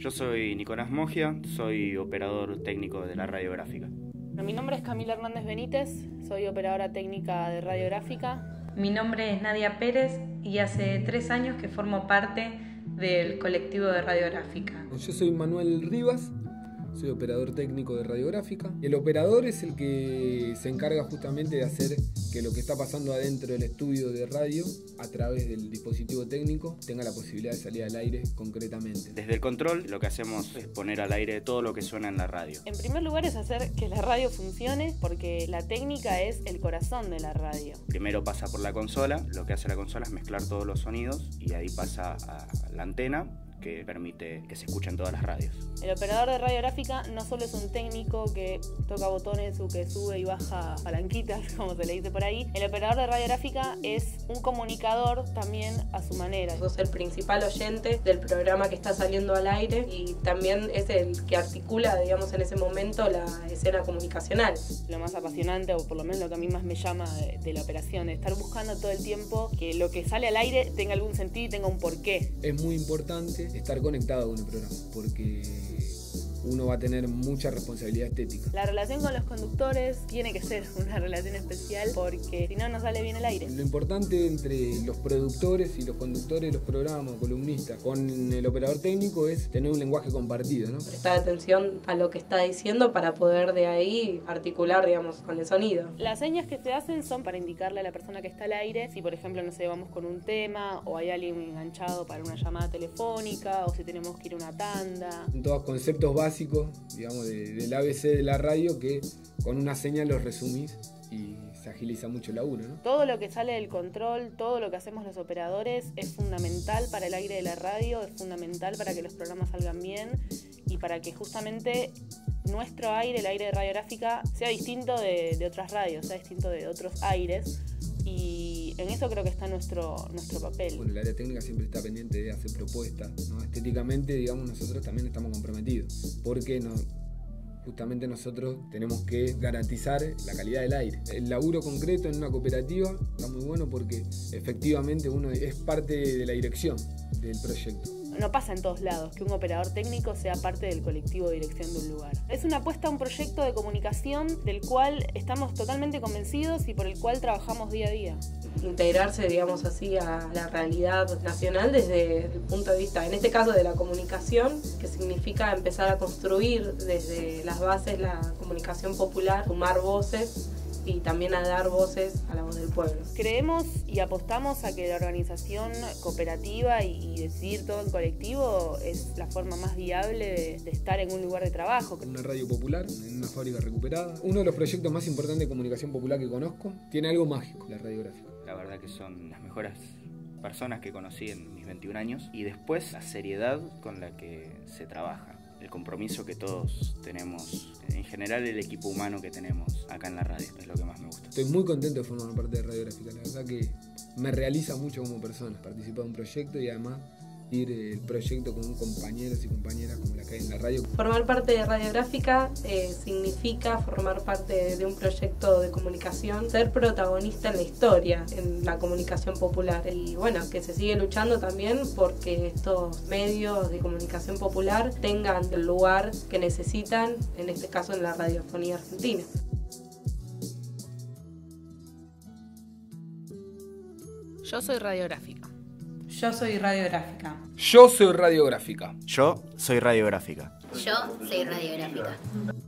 Yo soy Nicolás Mogia, soy operador técnico de la radiográfica. Mi nombre es Camila Hernández Benítez, soy operadora técnica de radiográfica. Mi nombre es Nadia Pérez y hace 3 años que formo parte del colectivo de radiográfica. Yo soy Manuel Rivas, soy operador técnico de radiográfica. El operador es el que se encarga justamente de hacer que lo que está pasando adentro del estudio de radio, a través del dispositivo técnico, tenga la posibilidad de salir al aire concretamente. Desde el control lo que hacemos es poner al aire todo lo que suena en la radio. En primer lugar es hacer que la radio funcione, porque la técnica es el corazón de la radio. Primero pasa por la consola, lo que hace la consola es mezclar todos los sonidos y ahí pasa a la antena, que permite que se escuchen todas las radios. El operador de radiográfica no solo es un técnico que toca botones o que sube y baja palanquitas, como se le dice por ahí. El operador de radiográfica es un comunicador también a su manera. Sos el principal oyente del programa que está saliendo al aire y también es el que articula, digamos, en ese momento la escena comunicacional. Lo más apasionante, o por lo menos lo que a mí más me llama de la operación, de estar buscando todo el tiempo que lo que sale al aire tenga algún sentido y tenga un porqué. Es muy importante estar conectado con el programa, porque uno va a tener mucha responsabilidad estética. La relación con los conductores tiene que ser una relación especial, porque si no, no sale bien el aire. Lo importante entre los productores y los conductores de los programas, columnistas, con el operador técnico es tener un lenguaje compartido, ¿no? Prestar atención a lo que está diciendo para poder de ahí articular, digamos, con el sonido. Las señas que se hacen son para indicarle a la persona que está al aire si, por ejemplo, no sé, vamos con un tema o hay alguien enganchado para una llamada telefónica o si tenemos que ir a una tanda. Son todos conceptos básicos, digamos, del ABC de la radio, que con una señal los resumís y se agiliza mucho el laburo, ¿no? Todo lo que sale del control, todo lo que hacemos los operadores es fundamental para el aire de la radio, es fundamental para que los programas salgan bien y para que justamente nuestro aire, el aire de radiográfica, sea distinto de otras radios, sea distinto de otros aires. Y en eso creo que está nuestro papel. Bueno, el área técnica siempre está pendiente de hacer propuestas, ¿no? Estéticamente, digamos, nosotros también estamos comprometidos, porque justamente nosotros tenemos que garantizar la calidad del aire. El laburo concreto en una cooperativa está muy bueno porque efectivamente uno es parte de la dirección del proyecto. No pasa en todos lados que un operador técnico sea parte del colectivo de dirección de un lugar. Es una apuesta a un proyecto de comunicación del cual estamos totalmente convencidos y por el cual trabajamos día a día. Integrarse, digamos así, a la realidad nacional desde el punto de vista, en este caso, de la comunicación, que significa empezar a construir desde las bases la comunicación popular, sumar voces y también a dar voces a la voz del pueblo. Creemos y apostamos a que la organización cooperativa y decidir todo en colectivo es la forma más viable de estar en un lugar de trabajo. Una radio popular, en una fábrica recuperada. Uno de los proyectos más importantes de comunicación popular que conozco tiene algo mágico, la radiográfica. La verdad que son las mejores personas que conocí en mis 21 años y después la seriedad con la que se trabaja. El compromiso que todos tenemos, en general el equipo humano que tenemos acá en la radio, es lo que más me gusta. Estoy muy contento de formar parte de Radiográfica, la verdad que me realiza mucho como persona, participar de un proyecto y además ir el proyecto con compañeros y compañeras como la que hay en la radio. Formar parte de Radiográfica significa formar parte de un proyecto de comunicación, ser protagonista en la historia, en la comunicación popular. Y bueno, que se sigue luchando también porque estos medios de comunicación popular tengan el lugar que necesitan, en este caso en la radiofonía argentina. Yo soy radiográfica. Yo soy radiográfica. Yo soy radiográfica. Yo soy radiográfica. Yo soy radiográfica.